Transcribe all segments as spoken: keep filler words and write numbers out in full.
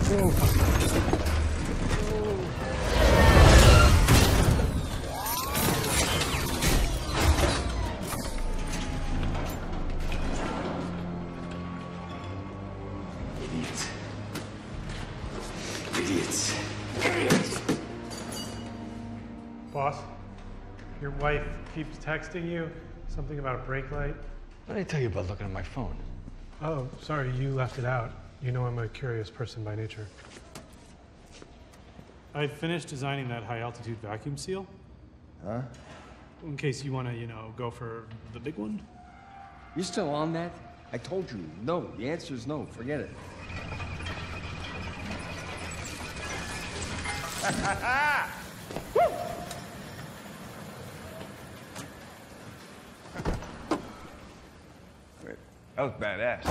Idiots. Idiots. Idiots. Boss, your wife keeps texting you something about a brake light. What did I tell you about looking at my phone? Oh, sorry, you left it out. You know I'm a curious person by nature. I finished designing that high-altitude vacuum seal. Huh? In case you want to, you know, go for the big one. You still on that? I told you, no. The answer is no. Forget it. Wait, that was badass.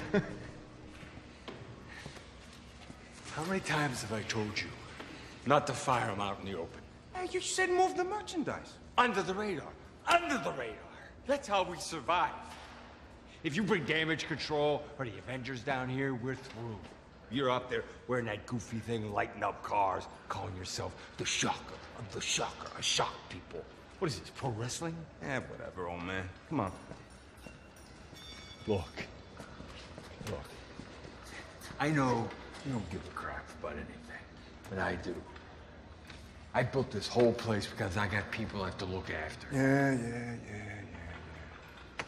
How many times have I told you not to fire them out in the open? Hey, you said move the merchandise. Under the radar. Under the radar. That's how we survive. If you bring damage control or the Avengers down here, we're through. You're up there wearing that goofy thing, lighting up cars, calling yourself the shocker of the shocker. I shock people. What is this, pro wrestling? Eh, whatever, old man. Come on. Look. Look. I know you don't give a crap about anything, but I do. I built this whole place because I got people I have to look after. Yeah, yeah, yeah, yeah, yeah.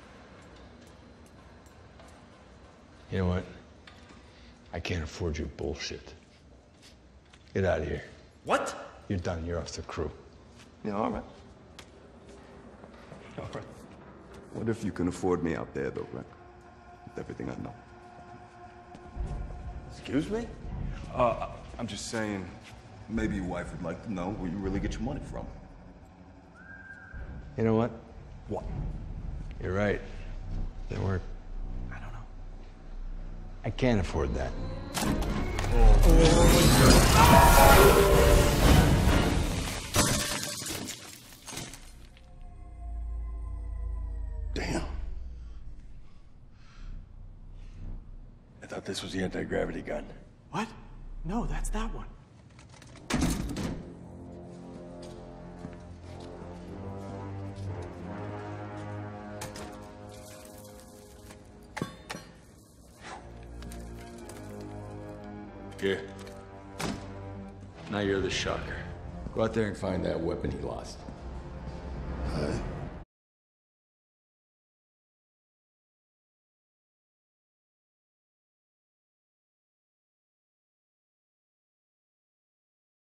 You know what? I can't afford your bullshit. Get out of here. What? You're done. You're off the crew. Yeah, all right. All right. What if you can afford me out there, though, right? With everything I know. Excuse me? Uh, I'm just saying, maybe your wife would like to know where you really get your money from. You know what? What? You're right. That work. I don't know. I can't afford that. Damn. I thought this was the anti-gravity gun. What? No, that's that one. Here. Now you're the shocker. Go out there and find that weapon he lost.